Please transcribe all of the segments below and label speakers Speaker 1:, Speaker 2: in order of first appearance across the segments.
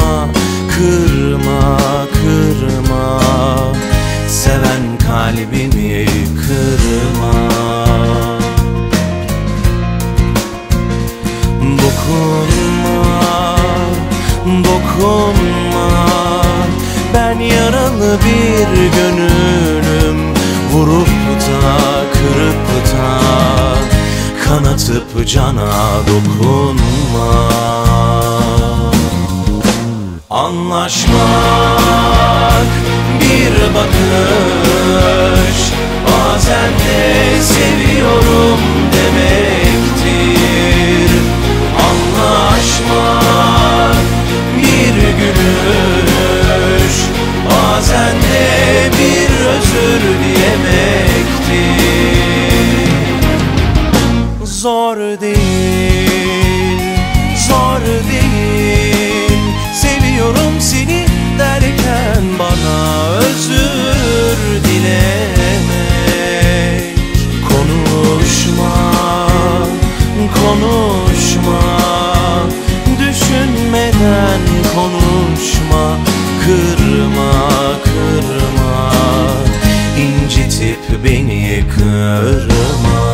Speaker 1: kırma, kırma. Seven kalbimi kırma. Dokunma, dokunma. Ben yaralı bir gönlüm, vurup da kırıp da kanatıp cana dokunma. Anlaşmak bir bakış, bazen de seviyorum demektir. Anlaşmak bir gülüş, bazen de bir özür dilemektir. Zor değil, zor değil. Seviyorum seni derken bana özür dilemek. Konuşma, konuşma. Düşünmeden konuşma. Kırma, kırma. İncitip beni kırma.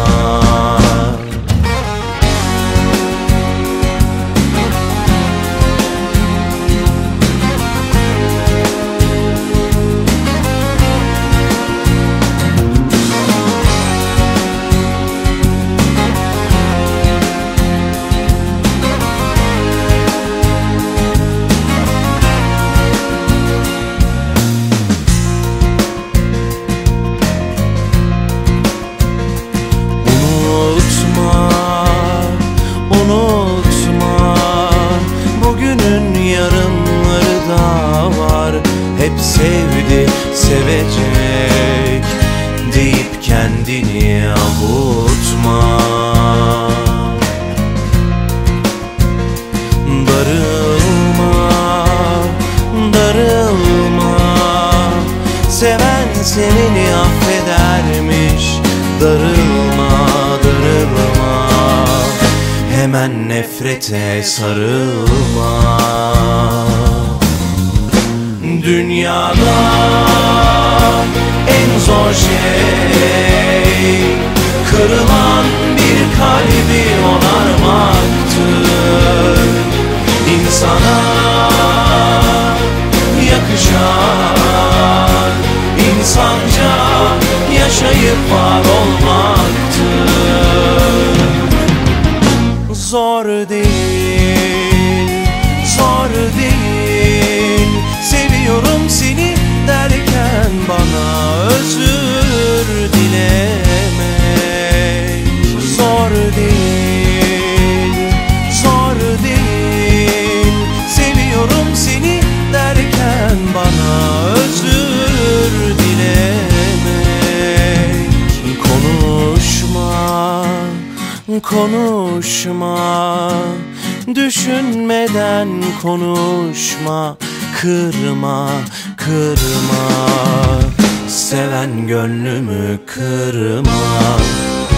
Speaker 1: Hep sevdi, sevecek deyip kendini avutma. Darılma, darılma. Seven seveni affedermiş. Darılma, darılma. Hemen nefrete sarılma. Dünyada en zor şey kırılan bir kalbi onarmaktır. İnsana yakışan insanca yaşayıp var olmaktır. Zor değil, zor değil. Seviyorum seni derken bana özür dilemek. Zor değil, zor değil. Seviyorum seni derken bana özür dilemek. Konuşma, konuşma. Düşünmeden konuşma. Kırma, kırma. Seven gönlümü kırma.